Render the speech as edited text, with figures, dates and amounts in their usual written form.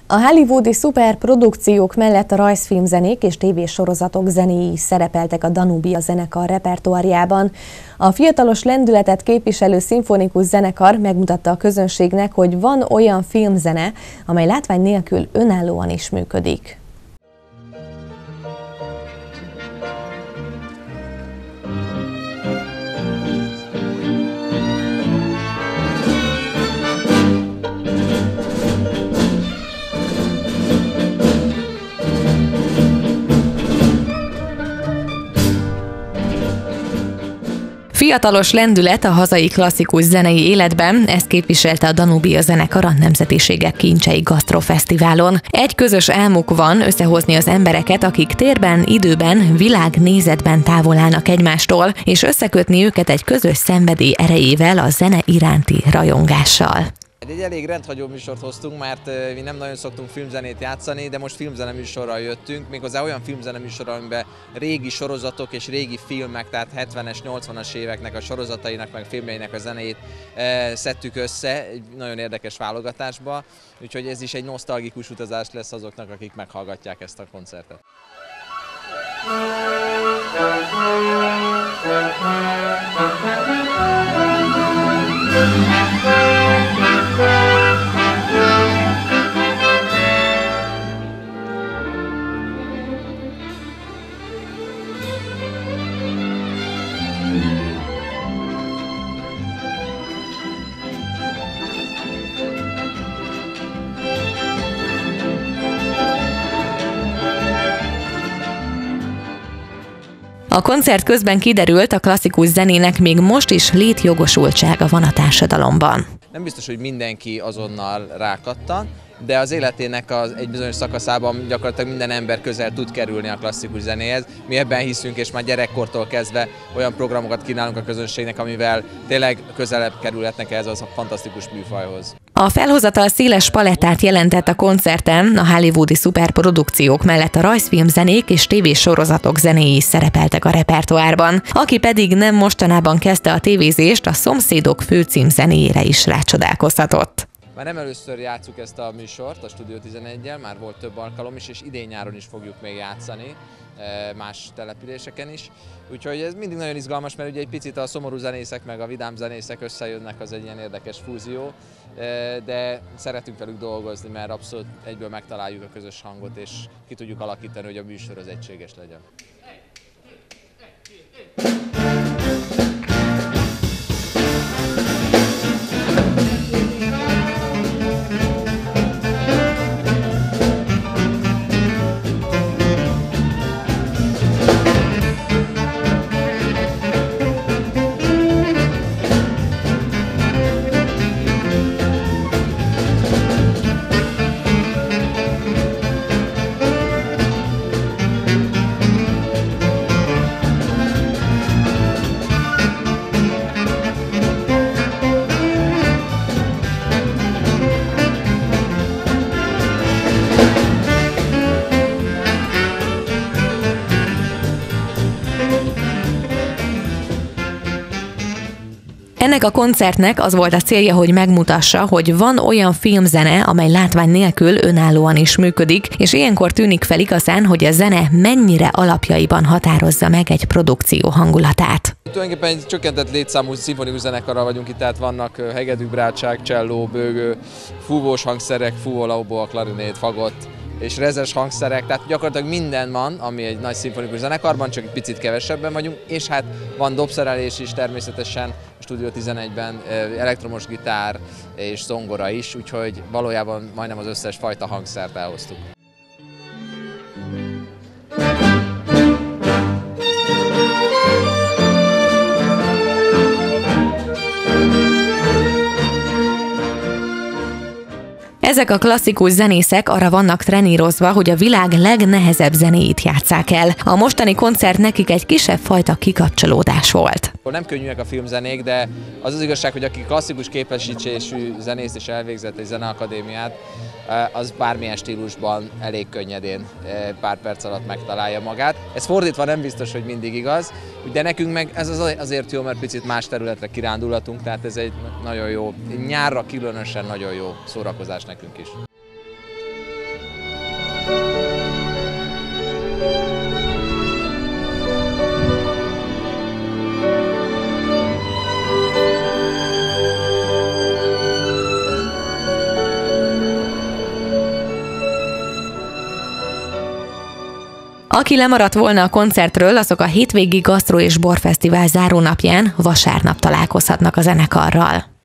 A hollywoodi szuperprodukciók mellett a rajzfilmzenék és tévésorozatok zenéi is szerepeltek a Danubia zenekar repertoárjában. A fiatalos lendületet képviselő szimfonikus zenekar megmutatta a közönségnek, hogy van olyan filmzene, amely látvány nélkül önállóan is működik. Fiatalos lendület a hazai klasszikus zenei életben, ezt képviselte a Danubia zenekar a Nemzetiségek Kincsei Gasztrofesztiválon. Egy közös álmuk van: összehozni az embereket, akik térben, időben, világnézetben távol állnak egymástól, és összekötni őket egy közös szenvedély erejével, a zene iránti rajongással. Egy elég rendhagyó műsort hoztunk, mert mi nem nagyon szoktunk filmzenét játszani, de most filmzene műsorral jöttünk, méghozzá olyan filmzene műsorral, amiben régi sorozatok és régi filmek, tehát 70-es, 80-as éveknek a sorozatainak, meg filmjeinek a zenét szedtük össze egy nagyon érdekes válogatásba, úgyhogy ez is egy nosztalgikus utazás lesz azoknak, akik meghallgatják ezt a koncertet. A koncert közben kiderült, a klasszikus zenének még most is létjogosultsága van a társadalomban. Nem biztos, hogy mindenki azonnal rákattan, de az életének egy bizonyos szakaszában gyakorlatilag minden ember közel tud kerülni a klasszikus zenéhez. Mi ebben hiszünk, és már gyerekkortól kezdve olyan programokat kínálunk a közönségnek, amivel tényleg közelebb kerülhetnek ehhez a fantasztikus műfajhoz. A felhozatal széles palettát jelentett a koncerten, a hollywoodi szuperprodukciók mellett a rajzfilmzenék és tévésorozatok zenéi is szerepeltek a repertoárban. Aki pedig nem mostanában kezdte a tévézést, a Szomszédok főcímzenéjére is rácsodálkozhatott. Már nem először játsszuk ezt a műsort a Studio 11-jel, már volt több alkalom is, és idén-nyáron is fogjuk még játszani, más településeken is. Úgyhogy ez mindig nagyon izgalmas, mert ugye egy picit a szomorú zenészek meg a vidám zenészek összejönnek, az egy ilyen érdekes fúzió, de szeretünk velük dolgozni, mert abszolút egyből megtaláljuk a közös hangot, és ki tudjuk alakítani, hogy a műsor az egységes legyen. Ennek a koncertnek az volt a célja, hogy megmutassa, hogy van olyan filmzene, amely látvány nélkül önállóan is működik, és ilyenkor tűnik fel igazán, hogy a zene mennyire alapjaiban határozza meg egy produkció hangulatát. Tulajdonképpen egy csökkentett létszámú szimfonikus zenekarral vagyunk itt, tehát vannak hegedű, brácsák, cselló, bőgő, fúvós hangszerek, fúvó, klarinét, fagott és rezes hangszerek, tehát gyakorlatilag minden van, ami egy nagy szimfonikus zenekarban, csak egy picit kevesebben vagyunk, és hát van dobszerelés is természetesen, a Studio 11-ben elektromos gitár és zongora is, úgyhogy valójában majdnem az összes fajta hangszert elhoztuk. Ezek a klasszikus zenészek arra vannak trenírozva, hogy a világ legnehezebb zenéit játsszák el. A mostani koncert nekik egy kisebb fajta kikapcsolódás volt. Nem könnyűek a filmzenék, de az az igazság, hogy aki klasszikus képesítésű zenész és elvégzett egy zeneakadémiát, az bármilyen stílusban elég könnyedén pár perc alatt megtalálja magát. Ez fordítva nem biztos, hogy mindig igaz, de nekünk meg ez azért jó, mert picit más területre kirándulhatunk, tehát ez egy nagyon jó, nyárra különösen nagyon jó szórakozás nekünk is. Aki lemaradt volna a koncertről, azok a hétvégi gasztro és borfesztivál zárónapján vasárnap találkozhatnak a zenekarral.